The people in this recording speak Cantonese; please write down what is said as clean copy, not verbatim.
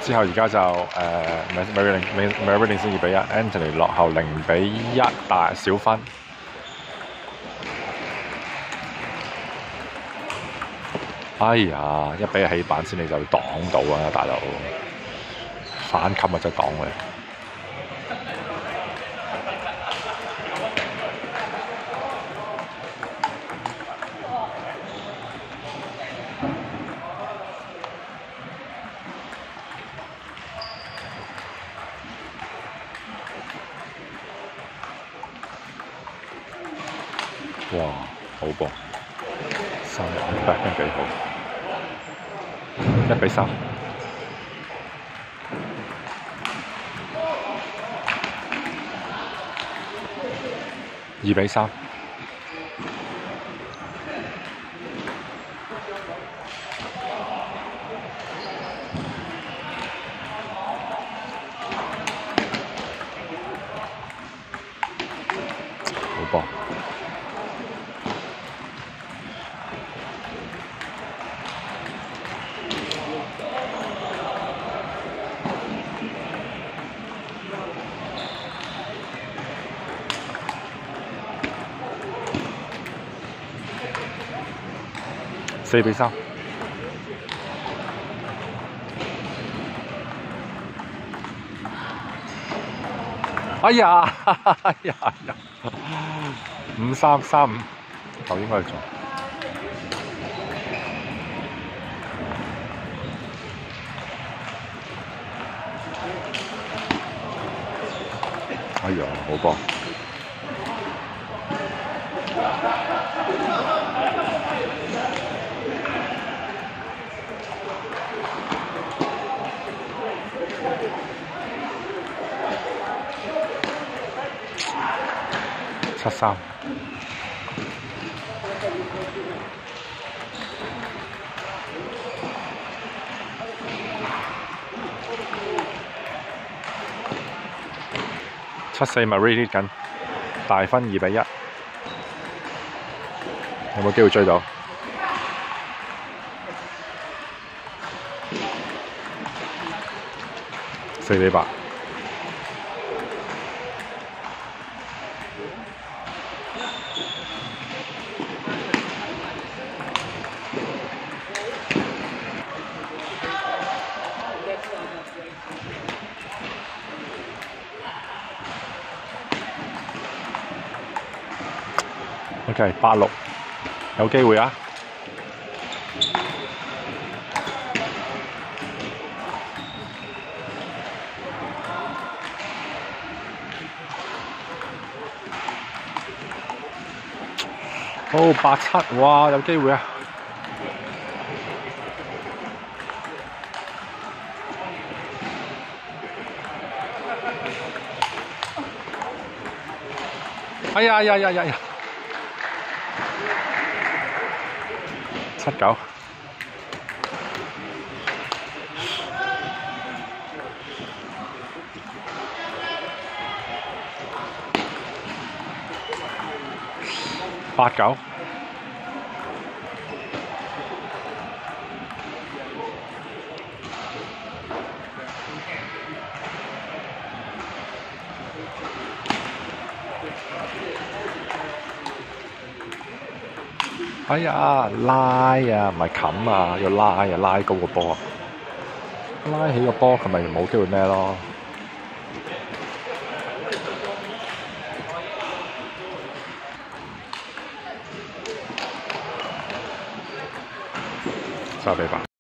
之後而家就Meridian 先2-1 ，Anthony 落後0-1，大小分。哎呀，一俾起板先你就擋到啊，大佬！反冚啊，真係擋佢。哇，好噃，3-1 幾好，1-3。2-3。好噃。4-3。哎呀，5-3-3-5，頭應該係中。哎呀，好噃。7-3。7-4 Meridian 緊，大分2-1，有冇機會追到？4-8。OK， 8-6，有機會啊！哦，8-7，哇，有機會啊！哎呀！7-9。8-9。哎呀，拉啊，唔係冚啊，要拉啊，拉高個波啊，拉起個波，佢咪冇機會咩咯？3-8。